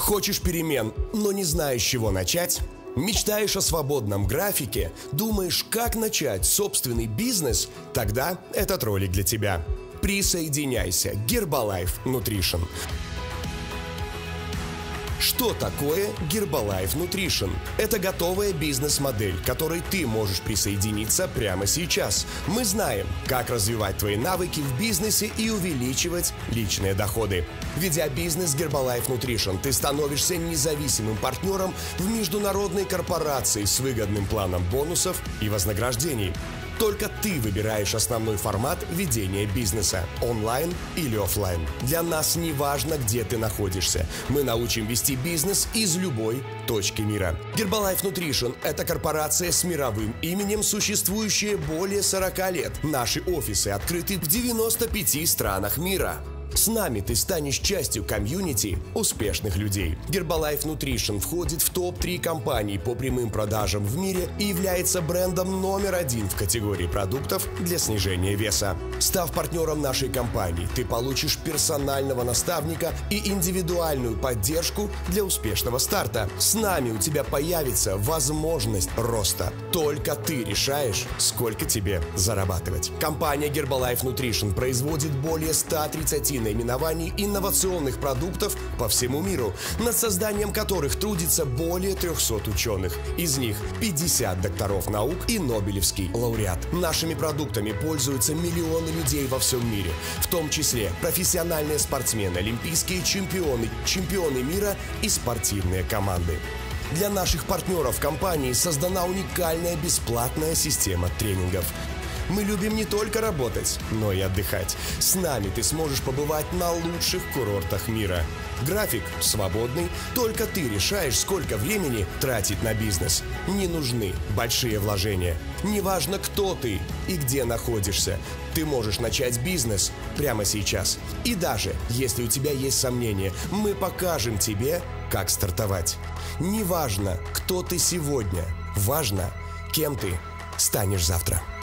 Хочешь перемен, но не знаешь, с чего начать? Мечтаешь о свободном графике? Думаешь, как начать собственный бизнес? Тогда этот ролик для тебя. Присоединяйся. Herbalife Nutrition. Что такое Herbalife Nutrition? Это готовая бизнес-модель, к которой ты можешь присоединиться прямо сейчас. Мы знаем, как развивать твои навыки в бизнесе и увеличивать личные доходы. Ведя бизнес Herbalife Nutrition, ты становишься независимым партнером в международной корпорации с выгодным планом бонусов и вознаграждений. Только ты выбираешь основной формат ведения бизнеса – онлайн или офлайн. Для нас не важно, где ты находишься. Мы научим вести бизнес из любой точки мира. Herbalife Nutrition – это корпорация с мировым именем, существующая более 40 лет. Наши офисы открыты в 95 странах мира. С нами ты станешь частью комьюнити успешных людей. Herbalife Nutrition входит в топ-3 компаний по прямым продажам в мире и является брендом номер 1 в категории продуктов для снижения веса. Став партнером нашей компании, ты получишь персонального наставника и индивидуальную поддержку для успешного старта. С нами у тебя появится возможность роста. Только ты решаешь, сколько тебе зарабатывать. Компания Herbalife Nutrition производит более 130 наименований инновационных продуктов по всему миру, над созданием которых трудится более 300 ученых. Из них 50 докторов наук и Нобелевский лауреат. Нашими продуктами пользуются миллионы людей во всем мире, в том числе профессиональные спортсмены, олимпийские чемпионы, чемпионы мира и спортивные команды. Для наших партнеров компании создана уникальная бесплатная система тренингов. Мы любим не только работать, но и отдыхать. С нами ты сможешь побывать на лучших курортах мира. График свободный, только ты решаешь, сколько времени тратить на бизнес. Не нужны большие вложения. Неважно, кто ты и где находишься, ты можешь начать бизнес прямо сейчас. И даже если у тебя есть сомнения, мы покажем тебе, как стартовать. Неважно, кто ты сегодня, важно, кем ты станешь завтра.